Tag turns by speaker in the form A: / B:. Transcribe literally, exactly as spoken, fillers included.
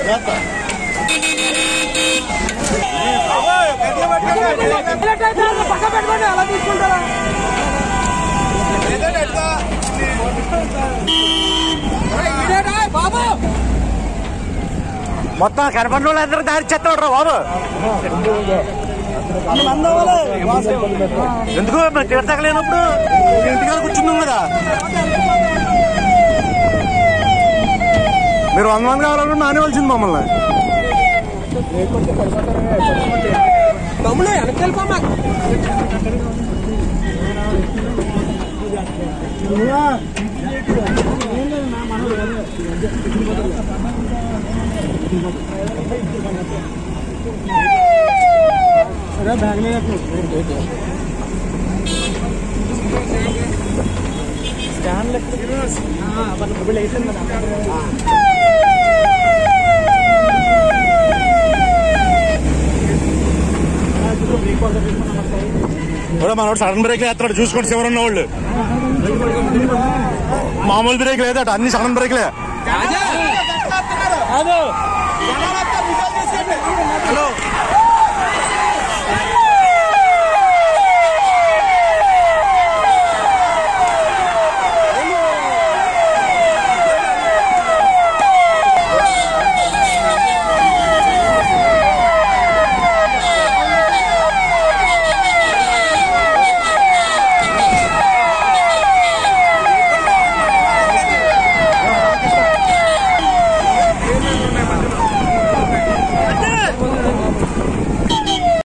A: అలా తీసుకుంటారా బాబు మొత్తం కనపడిన వాళ్ళు అందరూ దారి చెత్తాడు బాబు ఎందుకు మరి తీర్థకలేనప్పుడు ఇంటికాడ కూర్చున్నాం కదా మీరు వంద మంది కావాలన్నా మానేవలసింది మమ్మల్ని మమ్మల్ని వెనకెళ్ళిపోమా బ్యాగ్ మీద స్కాన్ మొబైల్ అయిపోయింది మనోడు సడన్ బ్రేక్ వేస్తాడు చూసుకోండి చివరన్న వాళ్ళు మామూలు బ్రేక్ లేదట అన్ని సడన్ బ్రేక్లే హలో